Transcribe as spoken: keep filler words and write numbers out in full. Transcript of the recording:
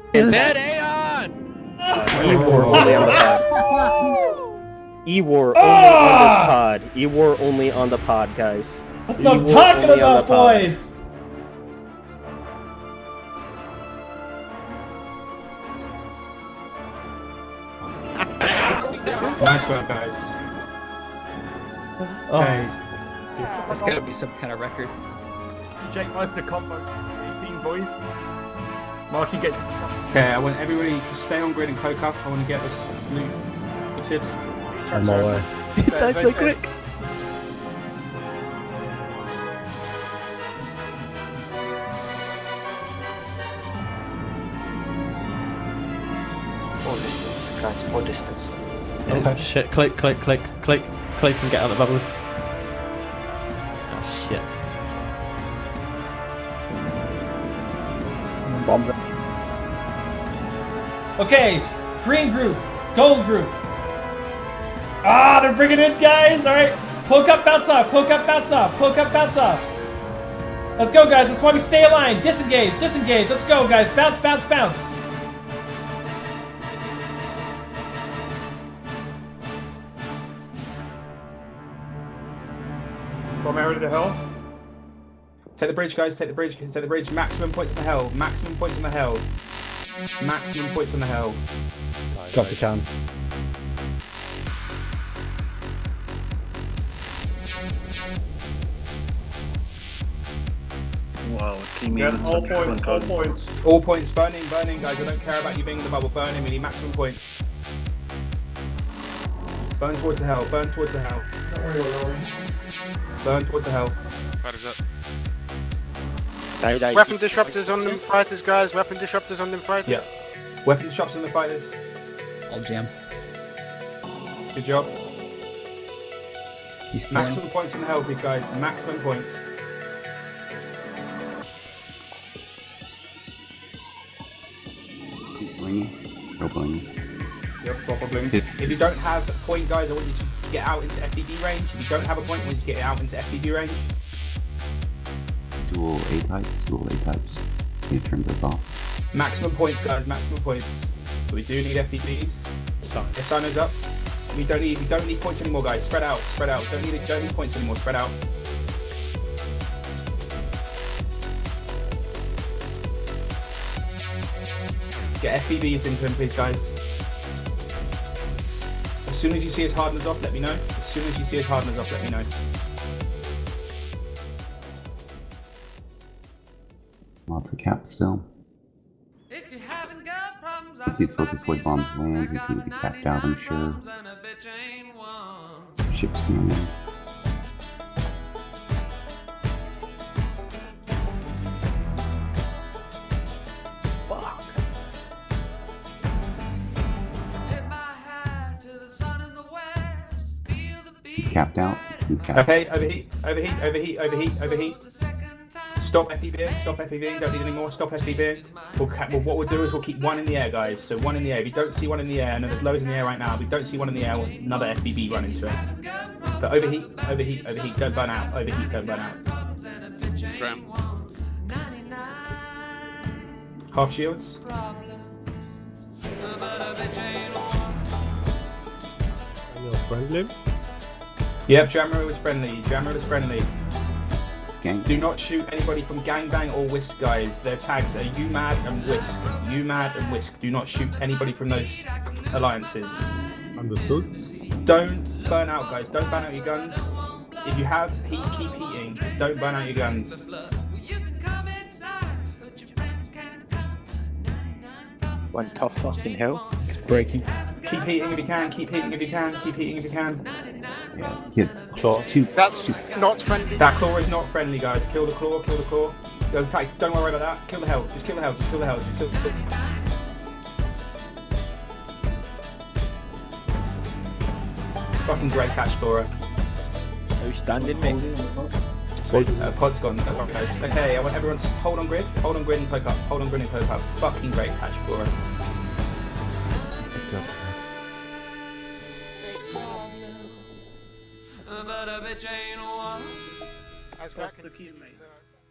It's dead Aeon! E-war only on the pod. E-war only on this pod. E-war only on the pod, guys. That's what I'm talking about, boys! Nice one, guys. Oh. Okay. That's gotta be some kind of record. Jake Meister combo, eighteen boys. Marcy gets. Okay, I want everybody to stay on grid and cloak up. I want to get this loot looted. On my way. He died so quick. More distance, guys, more distance. Okay. Shit, click, click, click, click, click and get out of the bubbles. Oh shit. Bomb. Okay, green group, gold group. Ah, they're bringing in guys. All right, cloak up, bounce off. Cloak up, bounce off. Cloak up, bounce off. Let's go, guys. That's why we stay aligned. Disengage, disengage. Let's go, guys. Bounce, bounce, bounce. From area to the hill. Take the bridge, guys. Take the bridge. Take the bridge. Maximum points on the hill. Maximum points on the hill. Maximum points on the hill. Drop the can. Wow, team Get evens all are points, all points. All points. Burning, burning, guys. I don't care about you being in the bubble. Burning. We need maximum points. Burn towards the hell. Burn towards the hell. Burn towards the hell. Fighters up. Die, die. Weapon disruptors on them fighters, guys. Weapon disruptors on them fighters. Yeah. Weapons shops on the fighters. All jam. Good job. He's Maximum points on the hell, please, guys. Maximum points. Blingy. Go blingy. Yep, probably. If you don't have a point, guys, I want you to get out into F D B range. If you don't have a point, I want you to get out into F D B range. Dual A types. Dual A types. You turn those off. Maximum points, guys. Maximum points. So we do need F D Bs. Sun. The sun is up. We don't need. We don't need points anymore, guys. Spread out. Spread out. Don't need. Don't need points anymore. Spread out. Get F D Bs into him, please, guys. As soon as you see his hardness off, let me know. As soon as you see his hardness off, let me know. Lots of cap still. Once these focus void bombs land, we can be capped out, I'm sure. Ships coming in. Fuck. He's capped out. He's capped. Okay, overheat, overheat, overheat, overheat, overheat. Stop FDBing, stop FDBing, don't need any more, stop FDBing. We'll, well, what we'll do is we'll keep one in the air, guys. So one in the air. If you don't see one in the air, I know there's loads in the air right now. If we don't see one in the air, we'll another F D B run into it. But overheat, overheat, overheat, don't burn out. Overheat, don't burn out. Tram. Half shields. Friendly? Yep, Jammer is friendly. Jammer is friendly. Gang. Do not shoot anybody from Gangbang or Whisk, guys. Their tags are You Mad and Whisk. You Mad and Whisk. Do not shoot anybody from those alliances. Understood. Don't burn out, guys. Don't burn out your guns. If you have heat, keep heating. Don't burn out your guns. One tough fucking hill. It's breaking. Keep heating if you can. Keep heating if you can. Keep heating if you can. Yeah. Hit claw. Two. That's not friendly. That claw is not friendly, guys. Kill the claw. Kill the claw. In fact, don't worry about that. Kill the hell. Just kill the hell. Just kill the hell. Just kill the hell. Fucking great catch, Flora. Outstanding, mate. Uh, pod's gone. Oh, guys. Okay, I want everyone to hold on grid. Hold on grid and poke up. Hold on grid and poke up. Fucking great catch, Flora. What's the key, mate?